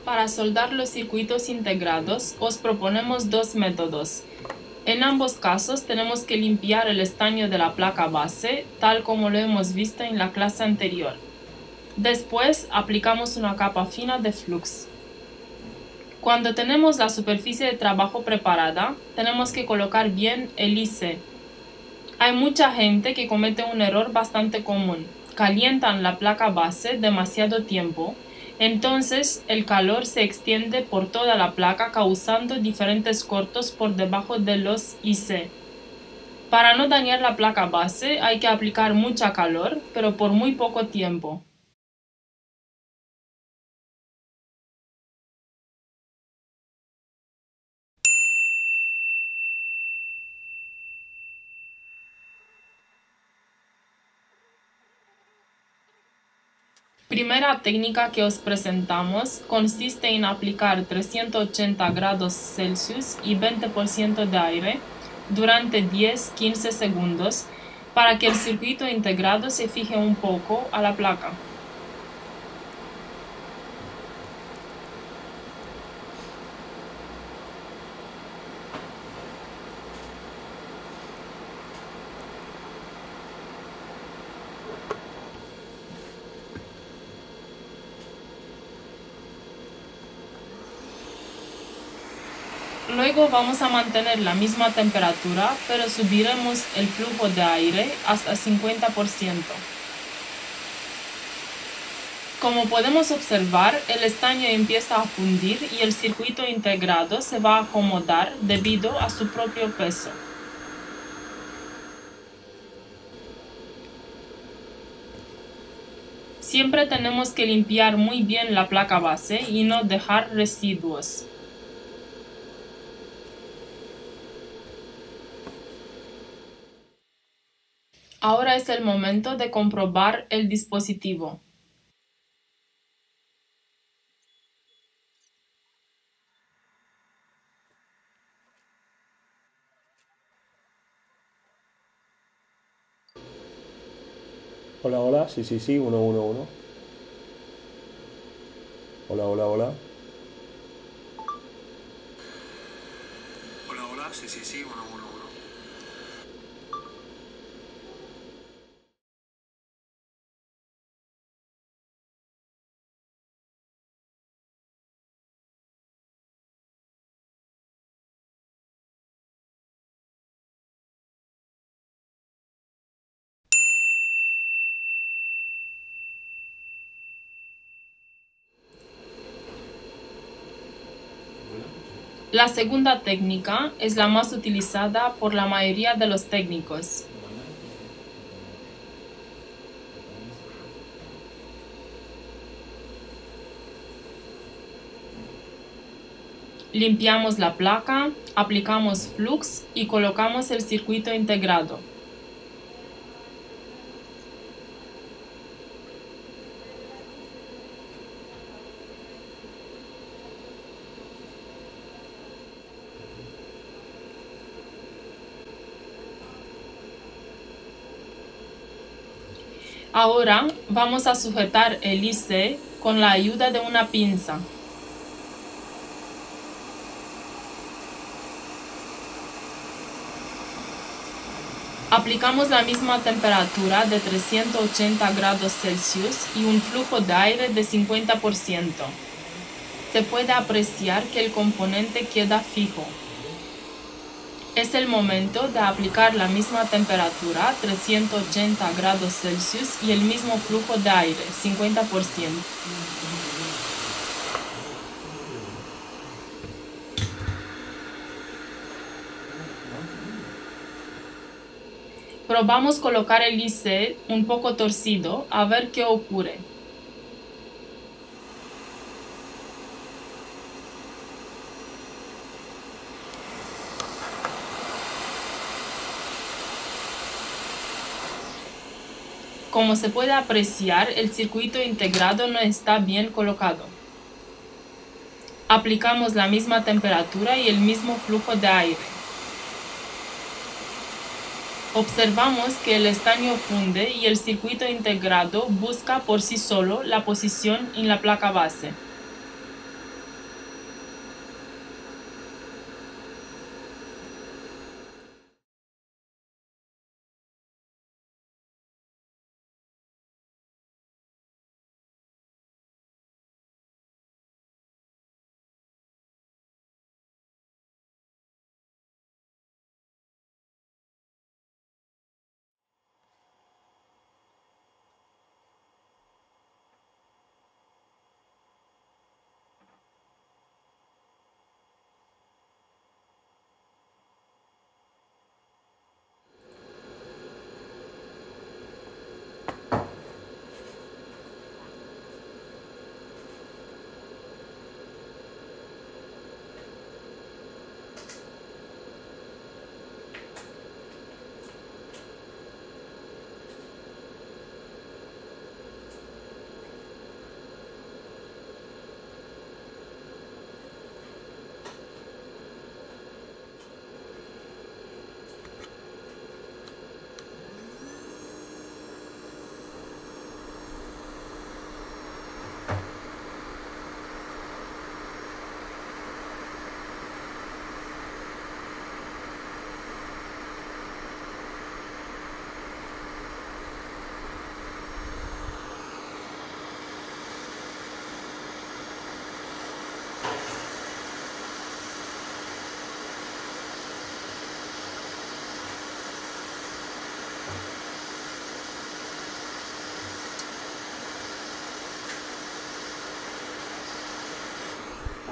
Para soldar los circuitos integrados, os proponemos dos métodos. En ambos casos tenemos que limpiar el estaño de la placa base, tal como lo hemos visto en la clase anterior. Después aplicamos una capa fina de flux. Cuando tenemos la superficie de trabajo preparada, tenemos que colocar bien el IC. Hay mucha gente que comete un error bastante común. Calientan la placa base demasiado tiempo. Entonces el calor se extiende por toda la placa causando diferentes cortos por debajo de los IC. Para no dañar la placa base hay que aplicar mucha calor, pero por muy poco tiempo. Primera técnica que os presentamos consiste en aplicar 380 grados Celsius y 20% de aire durante 10-15 segundos para que el circuito integrado se fije un poco a la placa. Luego vamos a mantener la misma temperatura, pero subiremos el flujo de aire hasta 50%. Como podemos observar, el estaño empieza a fundir y el circuito integrado se va a acomodar debido a su propio peso. Siempre tenemos que limpiar muy bien la placa base y no dejar residuos. Ahora es el momento de comprobar el dispositivo. Hola, hola, sí, sí, sí, 111. Hola, hola, hola. Hola, hola, sí, sí, sí, 111. La segunda técnica es la más utilizada por la mayoría de los técnicos. Limpiamos la placa, aplicamos flux y colocamos el circuito integrado. Ahora vamos a sujetar el IC con la ayuda de una pinza. Aplicamos la misma temperatura de 380 grados Celsius y un flujo de aire de 50%. Se puede apreciar que el componente queda fijo. Es el momento de aplicar la misma temperatura, 380 grados Celsius, y el mismo flujo de aire, 50%. Probamos colocar el IC un poco torcido a ver qué ocurre. Como se puede apreciar, el circuito integrado no está bien colocado. Aplicamos la misma temperatura y el mismo flujo de aire. Observamos que el estaño funde y el circuito integrado busca por sí solo la posición en la placa base.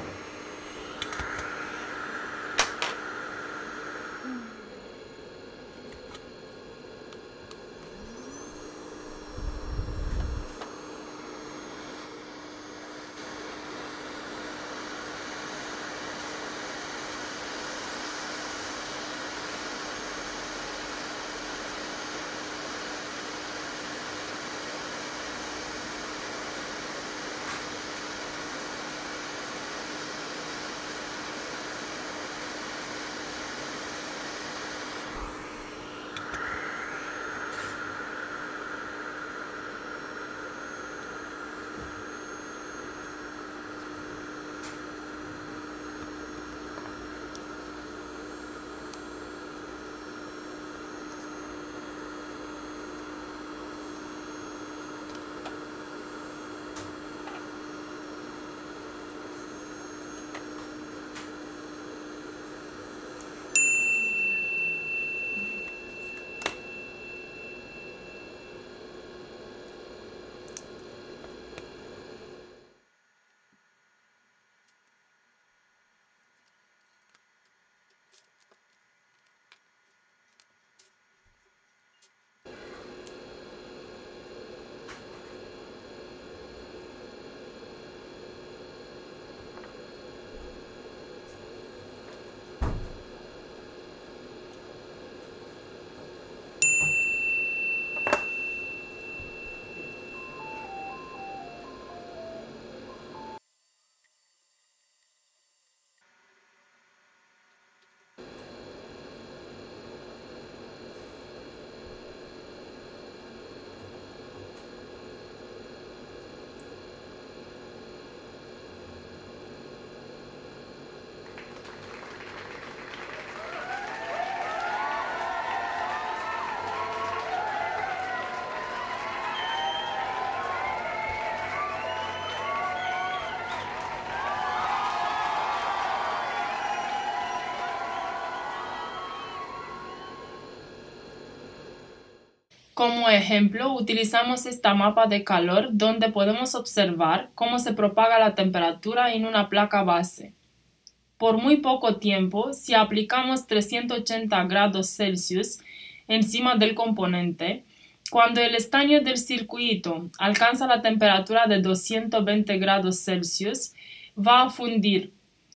Como ejemplo, utilizamos esta mapa de calor donde podemos observar cómo se propaga la temperatura en una placa base. Por muy poco tiempo, si aplicamos 380 grados Celsius encima del componente, cuando el estaño del circuito alcanza la temperatura de 220 grados Celsius, va a fundir.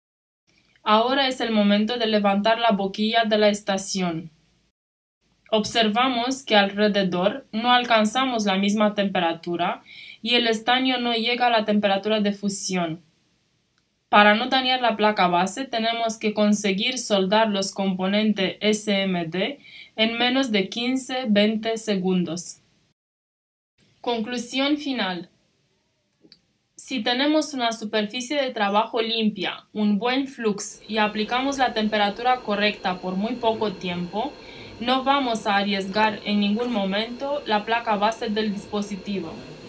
Ahora es el momento de levantar la boquilla de la estación. Observamos que alrededor no alcanzamos la misma temperatura y el estaño no llega a la temperatura de fusión. Para no dañar la placa base, tenemos que conseguir soldar los componentes SMD en menos de 15-20 segundos. Conclusión final. Si tenemos una superficie de trabajo limpia, un buen flux y aplicamos la temperatura correcta por muy poco tiempo, no vamos a arriesgar en ningún momento la placa base del dispositivo.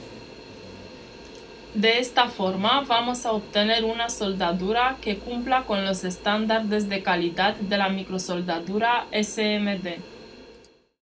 De esta forma vamos a obtener una soldadura que cumpla con los estándares de calidad de la microsoldadura SMD.